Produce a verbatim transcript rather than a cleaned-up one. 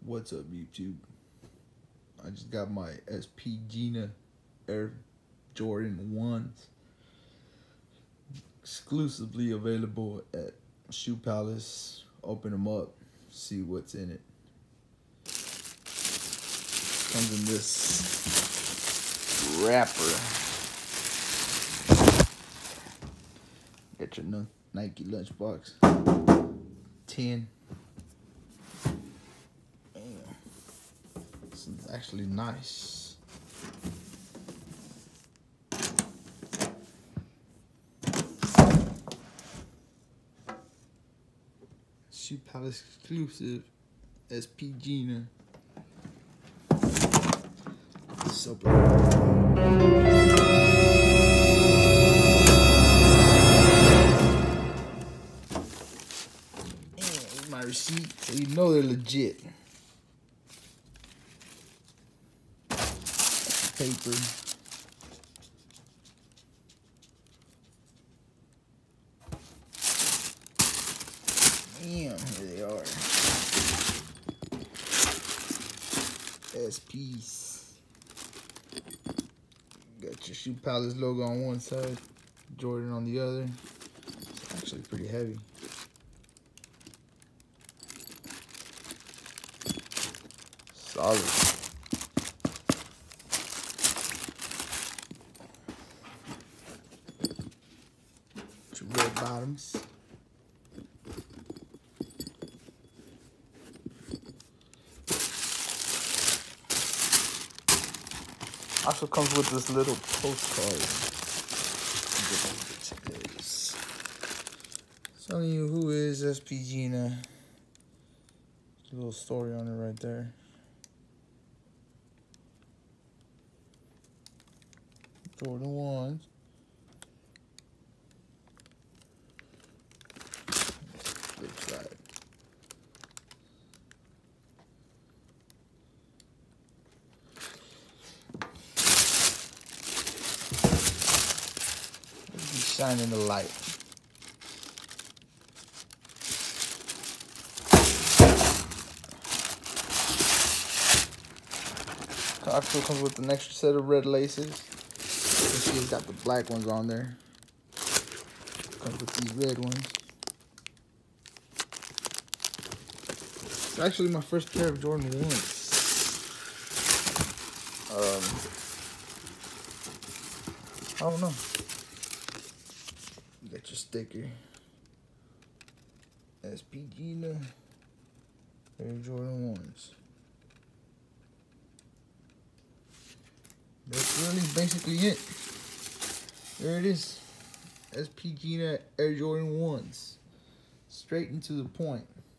What's up, YouTube? I just got my S P GINA Air Jordan ones exclusively available at Shoe Palace. Open them up, see what's in it. Comes in this wrapper. Get your Nike lunchbox. ten. This is actually nice. Shoe Palace exclusive S P GINA. Super. And my receipt, so you know they're legit. Paper. Damn, here they are. S Ps. Got your Shoe Palace logo on one side, Jordan on the other. It's actually pretty heavy. Solid. Two red bottoms. Also comes with this little postcard. It's telling you who is S P GINA. A little story on it right there. Jordan ones. Flip side. Shining the light. Also comes with an extra set of red laces. You see it's got the black ones on there. Comes with these red ones. It's actually my first pair of Jordan ones. Um, I don't know. You got your sticker. S P GINA Air Jordan ones. That's really basically it. There it is. S P GINA Air Jordan ones. Straight into the point.